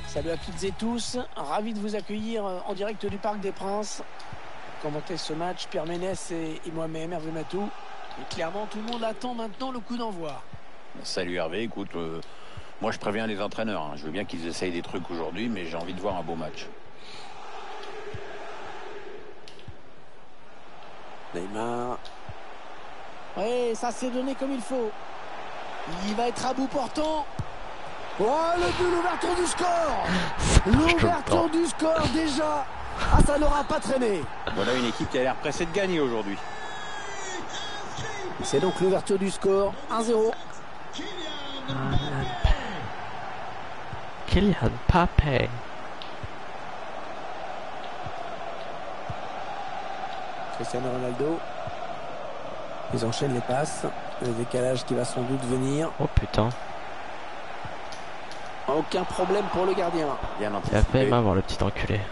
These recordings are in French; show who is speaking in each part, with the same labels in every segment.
Speaker 1: Salut à toutes et tous, ravi de vous accueillir en direct du Parc des Princes. Commenter ce match, Pierre Ménès et moi-même, Hervé Matou. Et clairement, tout le monde attend maintenant le coup d'envoi.
Speaker 2: Salut Hervé, écoute, moi je préviens les entraîneurs. Je veux bien qu'ils essayent des trucs aujourd'hui, mais j'ai envie de voir un beau match.
Speaker 1: Neymar. Oui, ça s'est donné comme il faut. Il va être à bout portant. Oh, le but, l'ouverture du score. L'ouverture du score déjà. Ah, ça n'aura pas traîné.
Speaker 2: Voilà une équipe qui a l'air pressée de gagner aujourd'hui.
Speaker 1: C'est donc l'ouverture du score, 1-0.
Speaker 3: Kylian Mbappé.
Speaker 1: Cristiano Ronaldo. Ils enchaînent les passes. Le décalage qui va sans doute venir.
Speaker 3: Oh putain.
Speaker 1: Aucun problème pour le gardien.
Speaker 2: Bien
Speaker 3: Il a
Speaker 2: anticipé.
Speaker 3: failli m'avoir le petit enculé.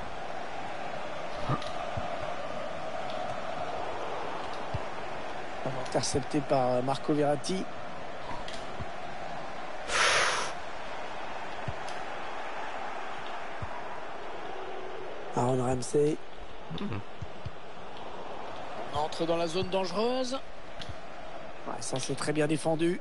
Speaker 1: Intercepté par Marco Verratti. Aaron Ramsey. On entre dans la zone dangereuse. Ouais, ça c'est très bien défendu.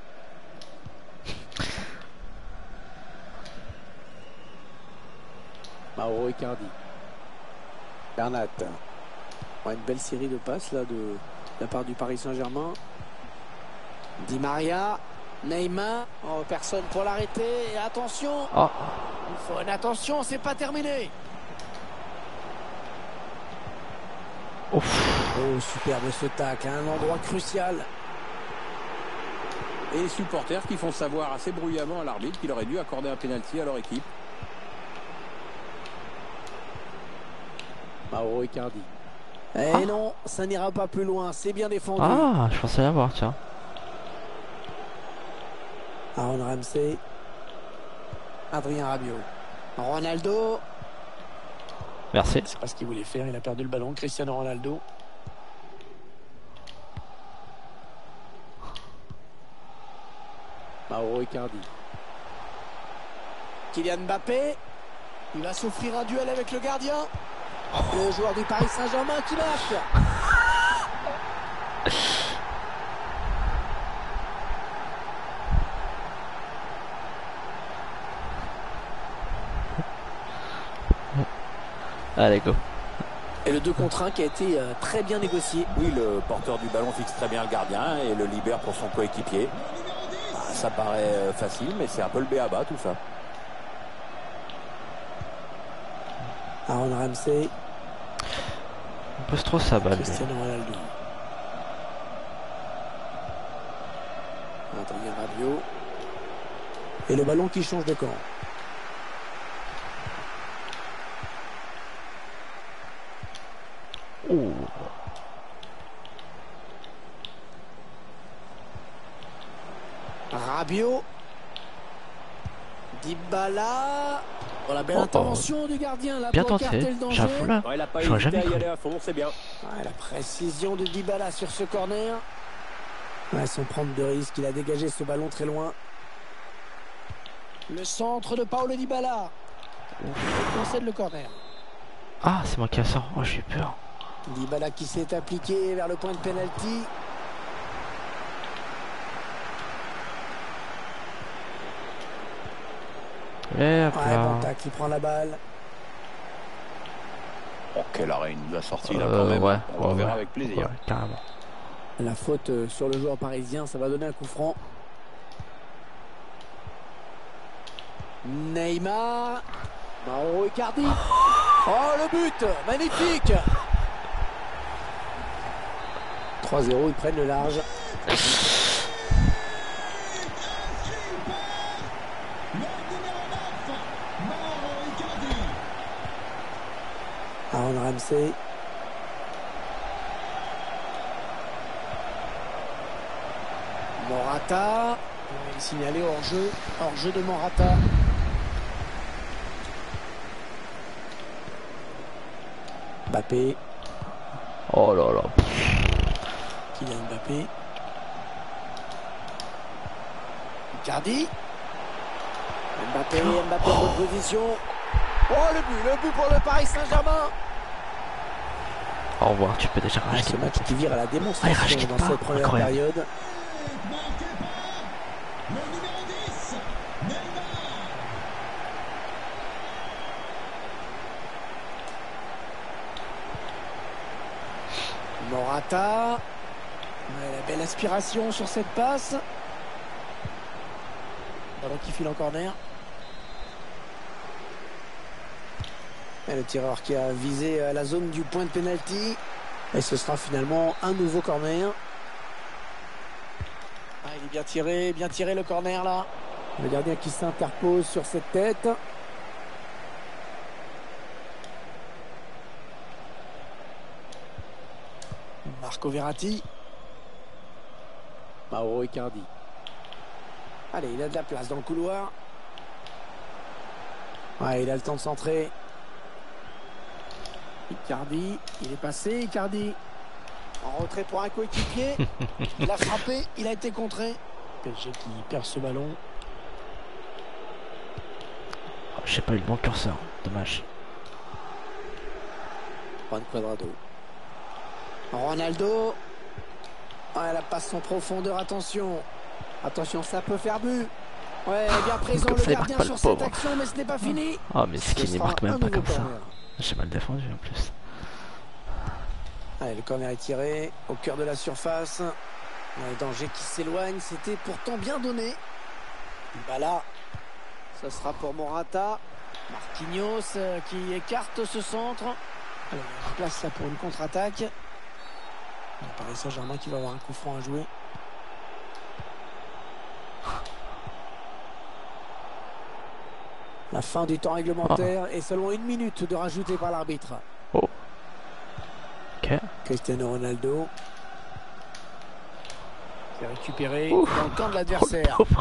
Speaker 1: Mauro Icardi. Bernat. Ouais, une belle série de passes là de la part du Paris Saint-Germain. Di Maria. Neymar. Oh, personne pour l'arrêter. Et attention.
Speaker 3: Oh.
Speaker 1: Il faut une attention, c'est pas terminé.
Speaker 3: Ouf.
Speaker 1: Oh, superbe ce tacle, à un endroit crucial.
Speaker 2: Et les supporters qui font savoir assez bruyamment à l'arbitre qu'il aurait dû accorder un pénalty à leur équipe.
Speaker 1: Mauro Icardi. Eh non, ça n'ira pas plus loin, c'est bien défendu.
Speaker 3: Ah, je pensais l'avoir, tiens.
Speaker 1: Aaron Ramsey. Adrien Rabiot. Ronaldo.
Speaker 3: Merci.
Speaker 1: C'est pas ce qu'il voulait faire, il a perdu le ballon. Cristiano Ronaldo. Mauro Icardi. Kylian Mbappé. Il va s'offrir un duel avec le gardien. Le joueur du Paris Saint-Germain qui marque.
Speaker 3: Allez, go.
Speaker 1: Et le 2 contre 1 qui a été très bien négocié.
Speaker 2: Oui, le porteur du ballon fixe très bien le gardien et le libère pour son coéquipier. Ça paraît facile, mais c'est un peu le b.a.-ba tout ça.
Speaker 1: Aaron Ramsey.
Speaker 3: On pose trop sa balle.
Speaker 1: Cristiano Ronaldo. Adrien Rabiot. Et le ballon qui change de camp.
Speaker 3: Oh.
Speaker 1: Rabiot. Dybala. Oh, la belle intervention du gardien là
Speaker 3: Bien
Speaker 1: pour
Speaker 3: tenté.
Speaker 1: écarter le danger.
Speaker 3: J'avoue là.
Speaker 2: Ouais, il n'a pas
Speaker 3: J'aurais
Speaker 2: hésité
Speaker 3: jamais
Speaker 2: à y
Speaker 3: cru.
Speaker 2: aller à fond, c'est bien.
Speaker 1: Ouais, la précision de Dybala sur ce corner. Ouais, sans prendre de risque, il a dégagé ce ballon très loin. Le centre de Paulo Dybala. Il concède le corner.
Speaker 3: Ah, c'est moi qui a ça. Oh, j'ai eu peur.
Speaker 1: Dybala qui s'est appliqué vers le point de pénalty.
Speaker 3: Et hop
Speaker 1: Ouais,
Speaker 3: là.
Speaker 1: bon tacle, il prend la balle.
Speaker 2: Oh, quel arrêt il nous a sorti là quand même.
Speaker 3: Ouais,
Speaker 2: On le
Speaker 3: ouais,
Speaker 2: reverra
Speaker 3: ouais.
Speaker 2: avec plaisir.
Speaker 3: Ouais, carrément.
Speaker 1: La faute sur le joueur parisien, ça va donner un coup franc. Neymar. Mauro Icardi. Oh, le but magnifique. 3-0, ils prennent le large. Aaron Ramsey. Morata. Il est signalé hors-jeu de Morata. Mbappé.
Speaker 3: Oh là là.
Speaker 1: Kylian Mbappé. Icardi. Mbappé en bonne position. Oh, le but pour le Paris Saint-Germain.
Speaker 3: Au revoir, tu peux déjà racheter.
Speaker 1: Ce match qui vire à la démonstration dans cette première période. Morata. Ouais, la belle aspiration sur cette passe. Ballon qui file en corner. Et le tireur qui a visé la zone du point de pénalty. Et ce sera finalement un nouveau corner. Ah, il est bien tiré le corner là. Le gardien qui s'interpose sur cette tête. Marco Verratti. Mauro Icardi. Allez, il a de la place dans le couloir. Ouais, il a le temps de centrer. Icardi, il est passé, Icardi. En retrait pour un coéquipier. Il a frappé, il a été contré. PSG qui perd ce ballon.
Speaker 3: Oh, j'ai pas eu le bon curseur, dommage.
Speaker 1: Juan Cuadrado. Ronaldo. Ouais, la passe en profondeur, attention. Attention, ça peut faire but. Ouais, bien présent le gardien sur cette action, mais ce n'est pas fini.
Speaker 3: Oh, mais ce qui ne marque même pas comme ça. J'ai mal défendu en plus.
Speaker 1: Allez, le corner est tiré au cœur de la surface. Le danger qui s'éloigne, c'était pourtant bien donné. Là, ça sera pour Morata. Marquinhos qui écarte ce centre. Alors, il place là pour une contre-attaque. Paris Saint-Germain qui va avoir un coup franc à jouer. La fin du temps réglementaire et seulement 1 minute de rajouter par l'arbitre.
Speaker 3: Oh. Ok.
Speaker 1: Cristiano Ronaldo. C'est récupéré dans le camp de l'adversaire.
Speaker 3: Oh,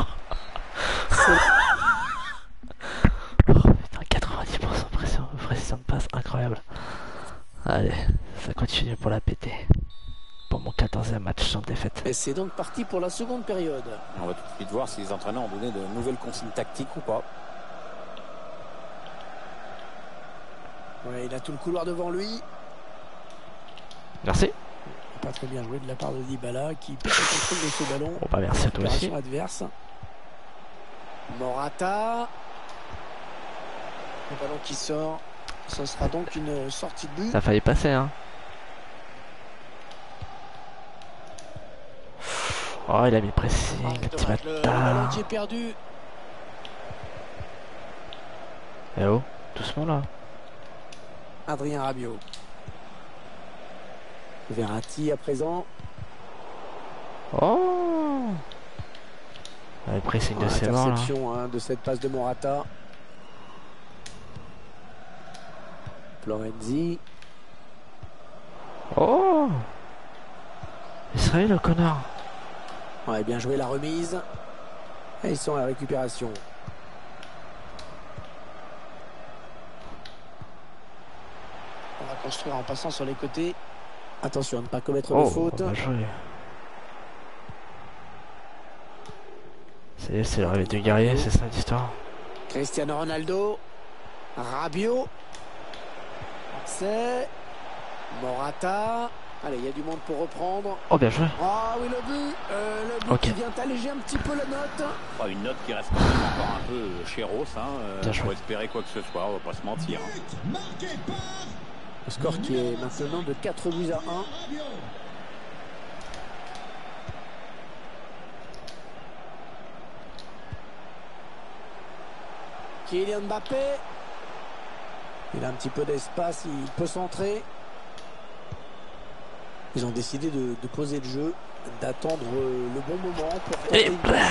Speaker 3: putain, 90% précision de passe, incroyable. Allez, ça continue pour la péter. Pour mon 14e match sans défaite.
Speaker 1: Et c'est donc parti pour la seconde période.
Speaker 2: On va tout de suite voir si les entraîneurs ont donné de nouvelles consignes tactiques ou pas.
Speaker 1: Ouais, il a tout le couloir devant lui.
Speaker 3: Merci.
Speaker 1: Pas très bien joué de la part de Dybala qui perd le contrôle de ce ballon.
Speaker 3: Oh, bah merci à toi aussi.
Speaker 1: Adverse. Morata. Le ballon qui sort. Ce sera donc une sortie de but.
Speaker 3: Ça a failli passer, hein. Oh, il a mis le pressing, le petit bâtard.
Speaker 1: Le ballon qui est perdu.
Speaker 3: Eh oh, doucement là.
Speaker 1: Adrien Rabiot. Verratti à présent.
Speaker 3: Oh, le pressing de ses mains là.
Speaker 1: Interception de cette passe de Morata. Florenzi.
Speaker 3: Oh, Israël le connard.
Speaker 1: Ouais, bien joué la remise. Et ils sont à la récupération. On va construire en passant sur les côtés. Attention à ne pas commettre de faute.
Speaker 3: Bien joué. C'est l'arrivée du guerrier, c'est ça l'histoire.
Speaker 1: Cristiano Ronaldo. Rabiot. C'est Morata. Allez, il y a du monde pour reprendre.
Speaker 3: Oh, bien joué.
Speaker 1: Ah oui, le but qui vient alléger un petit peu la note.
Speaker 2: Enfin, une note qui reste quand même encore un peu chéros.
Speaker 3: Bien
Speaker 2: faut espérer quoi que ce soit, on va pas se mentir.
Speaker 1: Le score qui est maintenant de 4 buts à 1. Kylian Mbappé. Il a un petit peu d'espace, il peut centrer. Ils ont décidé de poser le jeu, d'attendre le bon moment pour
Speaker 3: Et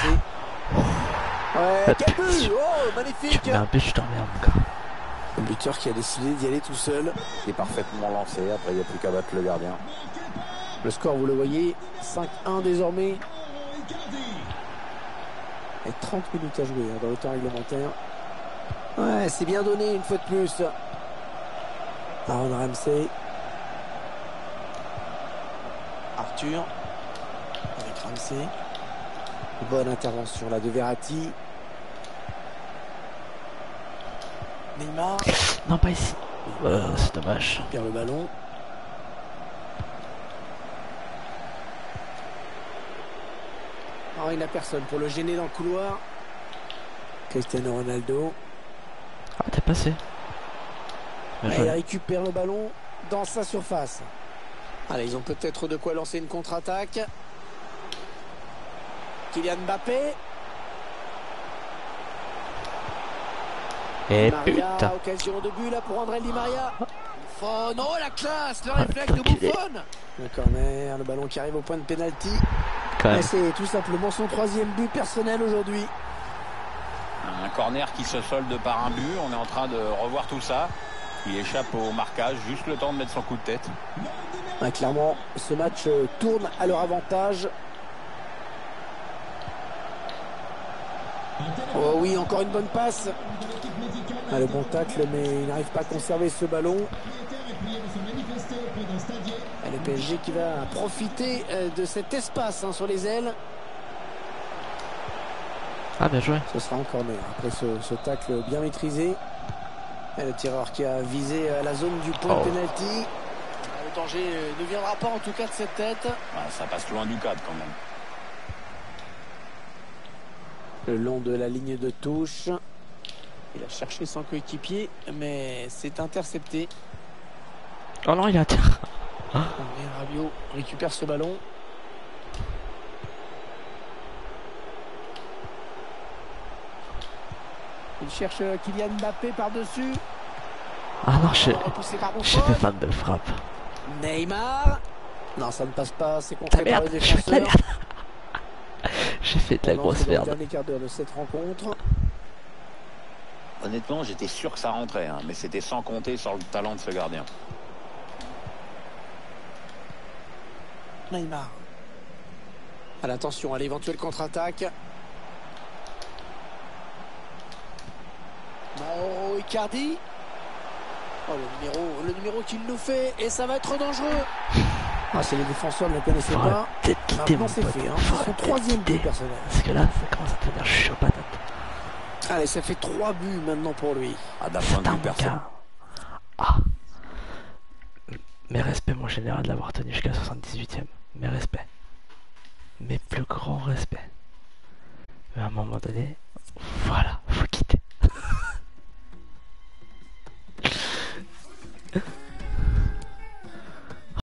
Speaker 1: ouais, quel but! Oh, magnifique!
Speaker 3: Tu mets un but, je t'emmerde, mon gars.
Speaker 1: Le buteur qui a décidé d'y aller tout seul.
Speaker 2: Il est parfaitement lancé, après il n'y a plus qu'à battre le gardien.
Speaker 1: Le score, vous le voyez, 5-1 désormais. Et 30 minutes à jouer dans le temps réglementaire. Ouais, c'est bien donné une fois de plus. Aaron Ramsey. Arthur. Avec Ramsey. Bonne intervention là de Verratti. Neymar.
Speaker 3: Non, pas ici. C'est dommage.
Speaker 1: Il perd le ballon. Oh, il n'a personne pour le gêner dans le couloir. Cristiano Ronaldo.
Speaker 3: Ah, t'es passé. Bien joué.
Speaker 1: Il récupère le ballon dans sa surface. Allez, ils ont peut-être de quoi lancer une contre-attaque. Kylian Mbappé.
Speaker 3: Et
Speaker 1: Maria,
Speaker 3: putain.
Speaker 1: occasion de but là pour André Di Maria. Buffon, oh la classe, le
Speaker 3: Ah,
Speaker 1: réflexe de
Speaker 3: putain,
Speaker 1: Buffon. Le corner, le ballon qui arrive au point de pénalty.
Speaker 3: Quand même.
Speaker 1: Et c'est tout simplement son 3e but personnel aujourd'hui.
Speaker 2: Un corner qui se solde par un but. On est en train de revoir tout ça. Il échappe au marquage, juste le temps de mettre son coup de tête.
Speaker 1: Ouais, clairement, ce match tourne à leur avantage. Oh oui, encore une bonne passe. Ah, le bon tacle, mais il n'arrive pas à conserver ce ballon. Et le PSG qui va profiter de cet espace sur les ailes.
Speaker 3: Ah, bien joué.
Speaker 1: Ce sera en corner. Après ce tacle bien maîtrisé. Et le tireur qui a visé la zone du point de pénalty. Le danger ne viendra pas en tout cas de cette tête.
Speaker 2: Ah, ça passe loin du cadre quand même.
Speaker 1: Le long de la ligne de touche. Il a cherché son coéquipier, mais c'est intercepté.
Speaker 3: Oh non, il a un tir.
Speaker 1: Rabiot récupère ce ballon. Il cherche Kylian Mbappé par-dessus.
Speaker 3: Ah non, j'ai
Speaker 1: Repoussé par
Speaker 3: fait
Speaker 1: Buffon.
Speaker 3: fan de frappe.
Speaker 1: Neymar. Non, ça ne passe pas. C'est contré
Speaker 3: La
Speaker 1: par
Speaker 3: merde,
Speaker 1: les
Speaker 3: j'ai fait de la
Speaker 1: défenseurs.
Speaker 3: merde. J'ai fait de la
Speaker 1: On entre
Speaker 3: grosse
Speaker 1: dans le
Speaker 3: merde.
Speaker 1: dernier quart d'heure de cette rencontre.
Speaker 2: Honnêtement, j'étais sûr que ça rentrait, hein, mais c'était sans compter sur le talent de ce gardien.
Speaker 1: Neymar. À l'attention à l'éventuelle contre-attaque. Mauro Icardi. Oh, le numéro qu'il nous fait. Et ça va être dangereux. Ah, c'est les défenseurs ne le connaissaient
Speaker 3: Faut
Speaker 1: pas.
Speaker 3: arrêter de quitter,
Speaker 1: Maintenant
Speaker 3: mon
Speaker 1: c'est
Speaker 3: pote.
Speaker 1: fait. Hein.
Speaker 3: Faut
Speaker 1: C'est son
Speaker 3: arrêter de
Speaker 1: 3e but
Speaker 3: quitter.
Speaker 1: personnel.
Speaker 3: Parce que là, ça commence à devenir chaud patate.
Speaker 1: Allez, ça fait 3 buts maintenant pour lui.
Speaker 2: Ah, d'un point de
Speaker 3: Putain,
Speaker 2: vue
Speaker 3: mon
Speaker 2: personne.
Speaker 3: gars. Ah. Mes respects, mon général, de l'avoir tenu jusqu'à 78ème. Mes respects. Mes plus grands respects. Mais à un moment donné,